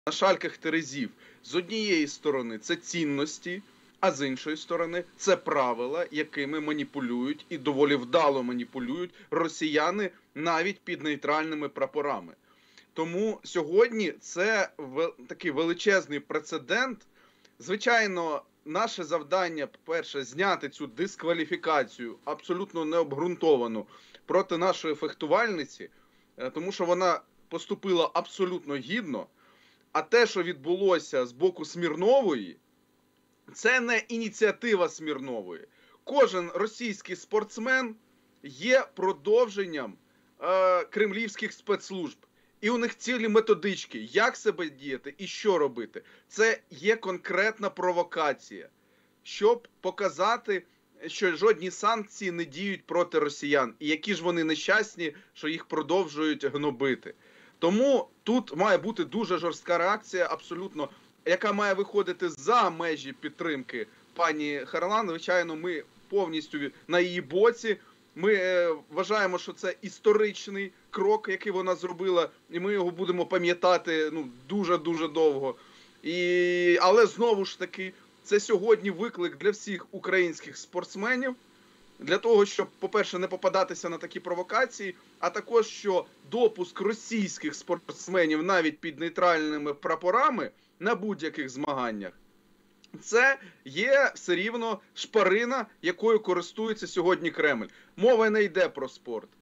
на шальках терезів. З однієї сторони це цінності, а з іншої сторони це правила, якими маніпулюють і доволі вдало маніпулюють росіяни навіть під нейтральними прапорами. Тому сьогодні це такий величезний прецедент. Звичайно, наше завдання, по-перше, зняти цю дискваліфікацію абсолютно необґрунтовану проти нашої фехтувальниці, тому що вона поступила абсолютно гідно. А те, що відбулося з боку Смірнової, це не ініціатива Смірнової. Кожен російський спортсмен є продовженням кремлівських спецслужб. І у них цілі методички, як себе діяти і що робити. Це є конкретна провокація, щоб показати, що жодні санкції не діють проти росіян. І які ж вони нещасні, що їх продовжують гнобити. Тому тут має бути дуже жорстка реакція, абсолютно, яка має виходити за межі підтримки пані Харлан. Звичайно, ми повністю на її боці. Ми вважаємо, що це історичний крок, який вона зробила, і ми його будемо пам'ятати дуже-дуже довго. Але знову ж таки, це сьогодні виклик для всіх українських спортсменів, для того, щоб, по-перше, не попадатися на такі провокації, а також, що допуск російських спортсменів навіть під нейтральними прапорами на будь-яких змаганнях, це є все рівно шпарина, якою користується сьогодні Кремль. Мова не йде про спорт.